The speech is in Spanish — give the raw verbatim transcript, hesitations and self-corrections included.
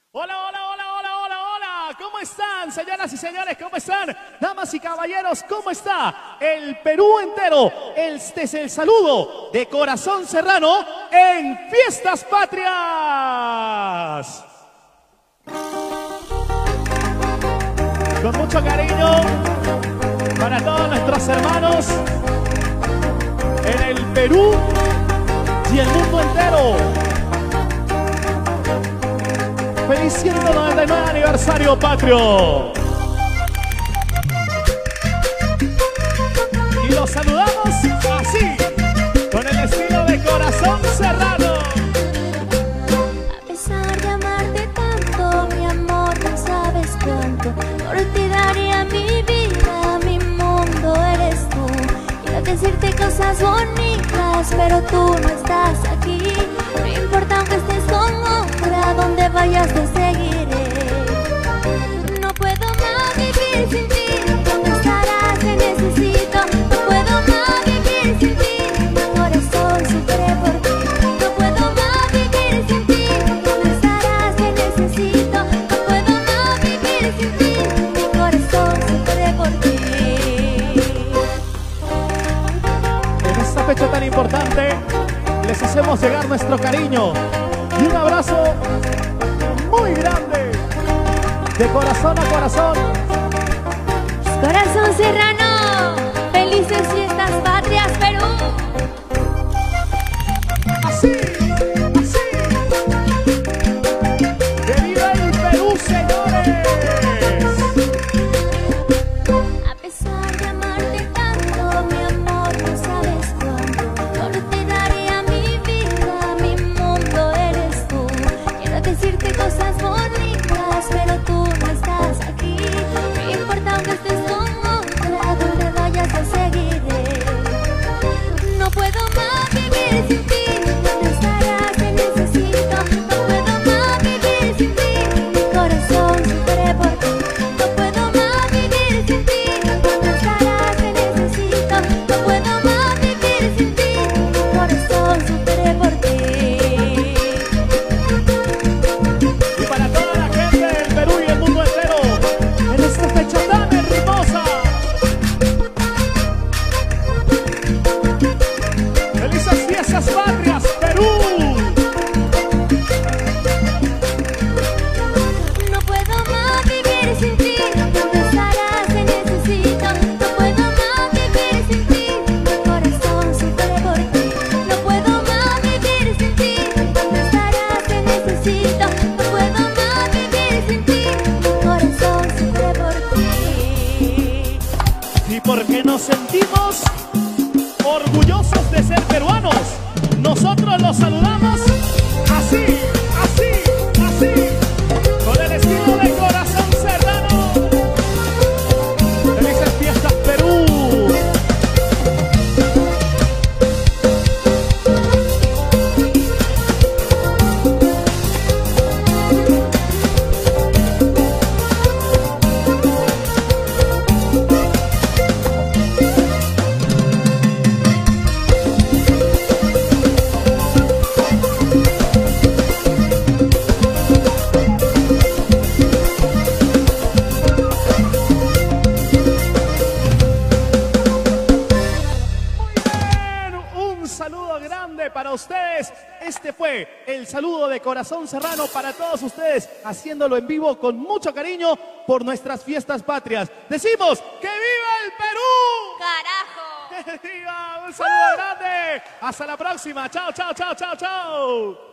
Hola, hola, hola, hola, hola, hola. ¿Cómo están, señoras y señores? ¿Cómo están? Damas y caballeros, ¿cómo está el Perú entero? Este es el saludo de Corazón Serrano en Fiestas Patrias. Con mucho cariño para todos nuestros hermanos en el Perú y el mundo entero. Feliz ciento noventa y nueve aniversario patrio. Y los saludamos así, con el estilo de Corazón Serrano. A pesar de amarte tanto, mi amor, no sabes cuánto. Por ti daría mi vida, mi mundo eres tú. Quiero decirte cosas bonitas, pero tú no estás aquí. No importa aunque estés con otra, donde vayas te seguiré. No puedo más vivir sin ti. ¿Dónde estarás? Te necesito. No puedo más vivir sin ti. Mi corazón sufre por ti. No puedo más vivir sin ti. ¿Dónde estarás? Te necesito. No puedo más vivir sin ti. Mi corazón sufre por ti. En esta fecha tan importante les hacemos llegar nuestro cariño y un abrazo muy grande, de corazón a corazón. Corazón Serrano, felices fiestas patrias, Perú. Así, así. ¡Que viva el Perú, señores! A pesar de amarte tanto, mi amor, no sabes cuánto. Por ti daría mi vida, mi mundo eres tú. Quiero decirte cosas bonitas, pero tú no estás aquí. No importa aunque estés con otra, donde vayas te seguiré. No puedo más vivir sin ti. ¿Dónde estarás? Te necesito. No puedo más vivir sin ti. Mi corazón sufre por ti. No puedo más vivir sin ti. ¿Dónde estarás? Te necesito. No puedo más vivir sin ti. Mi corazón sufre por ti. Y para toda la gente del Perú y el mundo entero, en esta fecha tan hermosa. ¡Felices fiestas patrias, Perú! No puedo más vivir sin ti. ¿Dónde estarás? Te necesito. No puedo más vivir sin ti. Mi corazón sufre por ti. No puedo más vivir sin ti. ¿Dónde estarás? Te necesito. No puedo más vivir sin ti. Mi corazón sufre por ti. Y porque nos sentimos orgullosos de ser peruanos, nosotros los saludamos así, así, así, con el estilo de Corazón Serrano. ¡Felices fiestas, Perú! Un saludo grande para ustedes. Este fue el saludo de Corazón Serrano para todos ustedes, haciéndolo en vivo con mucho cariño por nuestras fiestas patrias. Decimos ¡que viva el Perú! ¡Carajo! ¡Que viva! Un saludo grande. Hasta la próxima. Chao, chao, chao, chao, chao.